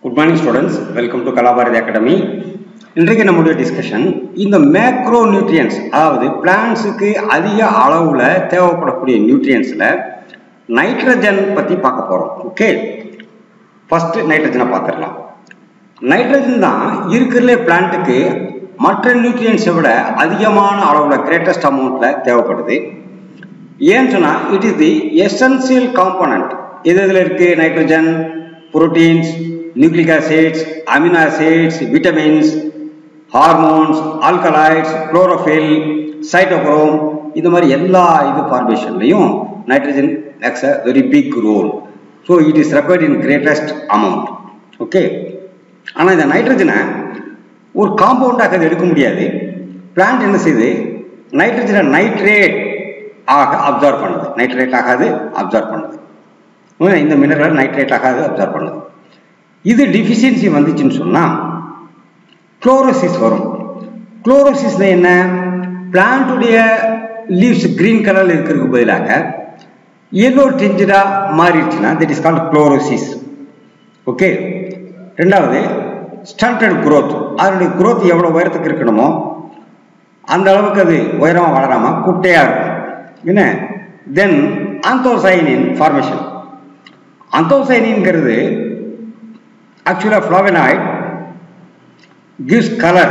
Good morning students, welcome to Kalabaradi Academy. இன்றைக்கு நம்முடைய discussion இந்த மேக்ரோநியூட்ரியன்ஸ், அதாவது பிளான்ட்ஸுக்கு அதிக அளவுல தேவைப்படக்கூடிய நியூட்ரியன்ஸ்ல நைட்ரஜன் பத்தி பார்க்க போறோம். ஓகே, ஃபர்ஸ்ட் நைட்ரஜனை பார்த்துடலாம். நைட்ரஜன் தான் இருக்கிறதுலே பிளான்ட்டுக்கு மற்ற நியூட்ரியன்ஸை விட அதிகமான அளவுல கிரேட்டஸ்ட் அமௌண்ட்ல தேவைப்படுது. ஏன்னு சொன்னா it is the essential component. இதுல இருக்கு nitrogen, proteins, nucleic acids, amino acids, vitamins, hormones, alkaloids, chlorophyll, cytochrome, இது மாதிரி எல்லா ஃபார்மேஷன்லையும் nitrogen plays a very big role. So it is required in greatest amount. Okay, ஆனா இந்த நைட்ரஜனை ஒரு காம்பவுண்டாக எடுக்க முடியாது. பிளான்ட் என்ன செய்யுது, நைட்ரஜனை நைட்ரேட் ஆக அப்சார்ப் பண்ணுது. நைட்ரேட் ஆகாது, அப்சார்ப் பண்ணுது. இந்த மினரல் நைட்ரேட் ஆகாது, அப்சார்ப் பண்ணுது. இது டிஃபிஷியன்சி வந்துச்சுன்னு சொன்னா குளோரோசிஸ் வரும். குளோரோசிஸ் என்ன, பிளான்ட்டுடைய லீவ்ஸ் கிரீன் கலர்ல இருக்கிறதுக்கு பதிலாக yellow tinged மாறிடுச்சுன்னா that is called chlorosis. Okay, ரெண்டாவது ஸ்டண்டட் growth. அதனுடைய growth எவ்வளவு உயரத்துக்கு இருக்கணுமோ அந்த அளவுக்கு அது உயரமா வளராம குட்டையா இருக்கும். என்ன, தென் ஆந்தோசைனின் ஃபார்மேஷன். ஆந்தோசைனின்ங்கிறது actually flavonoid gives color.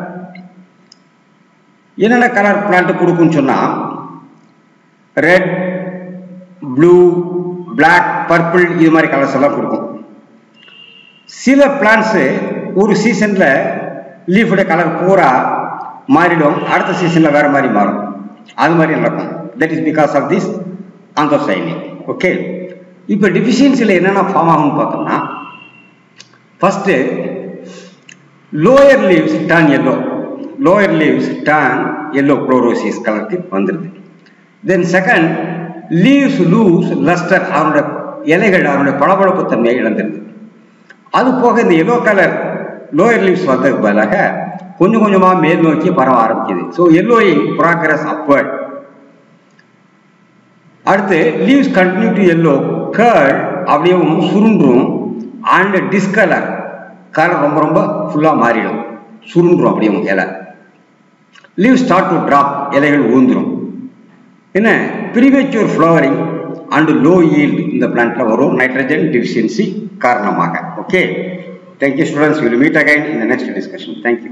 என்னென்ன கலர் பிளான்ட் கொடுக்குன்னு சொன்னா ரெட், ப்ளூ, பிளாக், பர்பிள், இது மாதிரி கலர்ஸ் எல்லாம் கொடுக்கும். சில பிளான்ட்ஸ் ஒரு சீசன்ல லீஃபோட கலர் பூரா மாறிடும், அடுத்த சீசன்ல வேற மாதிரி மாறும். அது மாதிரி நடக்கும். That is because of this anthocyanin. Okay, இப்போ டிஃபிஷியன்சியில் என்னென்ன ஃபார்ம் ஆகும்னு பார்த்தோம்னா, first lower leaves turn yellow. Lower leaves turn yellow, chlorosis color க்கு வந்துருது. Then second, leaves lose luster. அவருடைய இலைகள் அவருடைய பளபளப்பு தன்மையை இழந்துருது. அது போக இந்த yellow color lower leaves வந்ததுக்கு பதிலாக கொஞ்சம் கொஞ்சமா மேல் நோக்கி பரவ ஆரம்பிக்குது. So yellowing progress upward. அடுத்து leaves continue to yellow, curl, அப்படியே சுருண்டும், and discolor, கலர் ரொம்ப ரொம்ப ஃபுல்லா மாறிடும், சுருண்டும் அப்படியே இலை. லீவ் ஸ்டார்ட் டு டிராப், இலைகள் ஊந்துடும். என்ன, premature flowering and low yield இந்த பிளான்ட்ல வரும் நைட்ரஜன் டிஃபிஷியன்சி காரணமாக. Okay, thank you students, will meet again in the next discussion. Thank you.